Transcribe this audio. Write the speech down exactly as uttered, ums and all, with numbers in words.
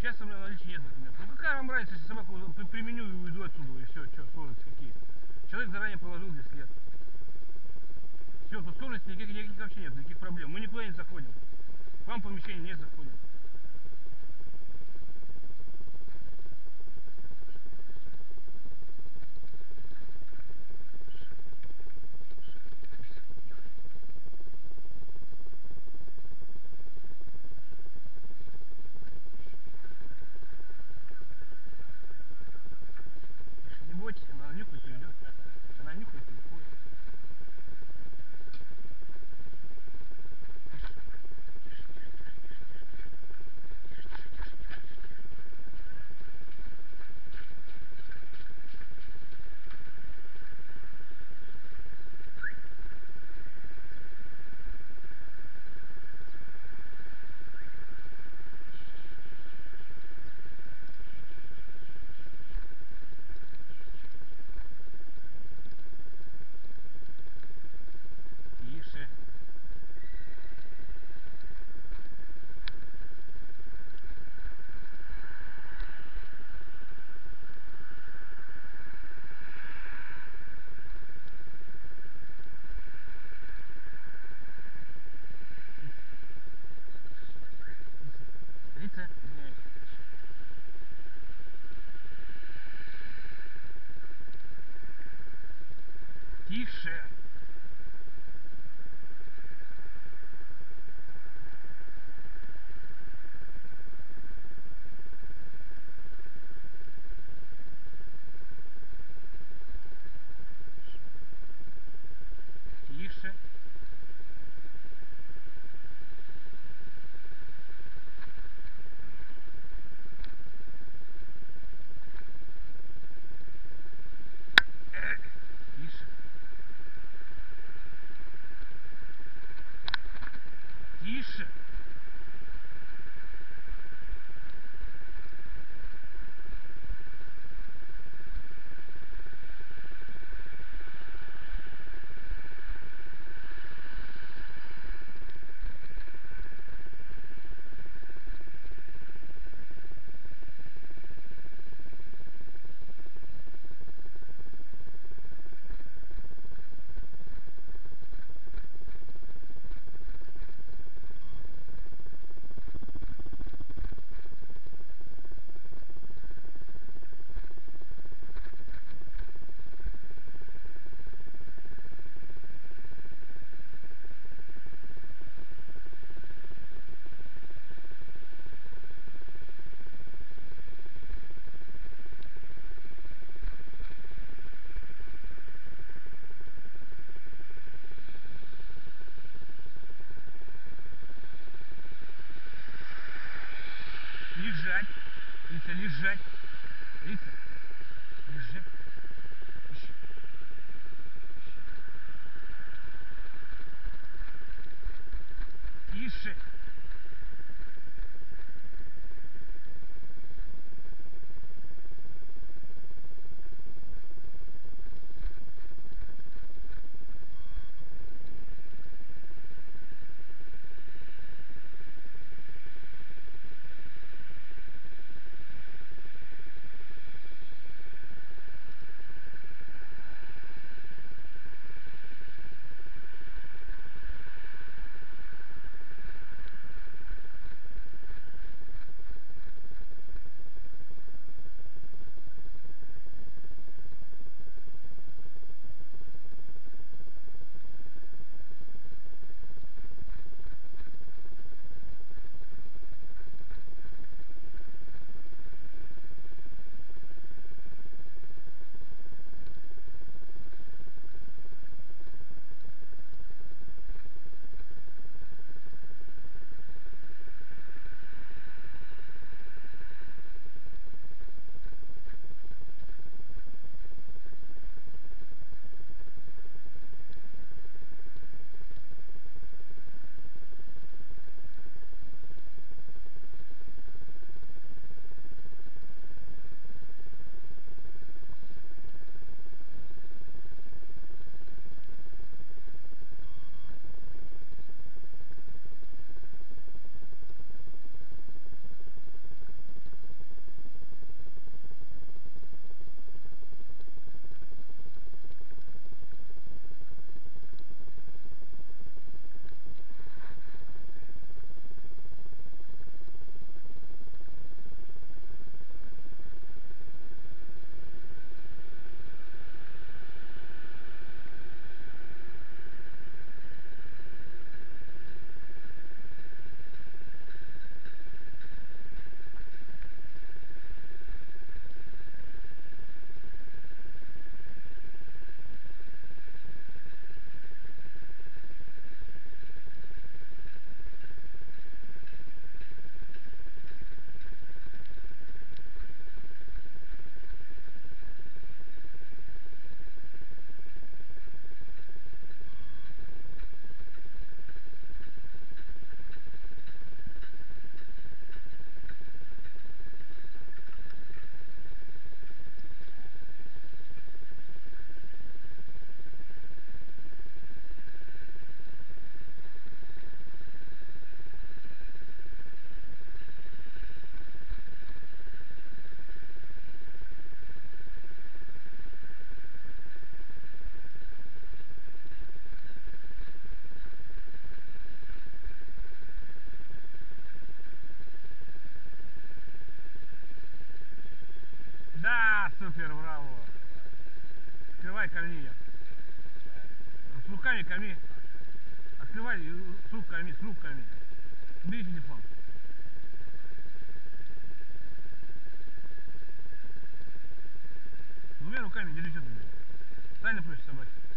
Сейчас со мной наличия нет документов. Ну какая вам разница, если собаку применю и уйду отсюда, и все, что, сложности какие? Человек заранее положил здесь след. Все, тут сложностей никаких, никаких вообще нет, никаких проблем. Мы никуда не заходим. К вам в помещение не заходим. Не бойтесь, она нюхает и идет. Она нюхает и уходит. Тише. Рица, извиняюсь. Тише. Тише. Тише. Тише. Лежать. Рица, лежать. Рица, лежать. Ищи. Тише. Да, супер, браво. Открывай, корми ее. С руками корми. Открывай, с рук корми, с рук корми. Бери телефон. Двумя руками держи, что ты. Стань напротив собаки.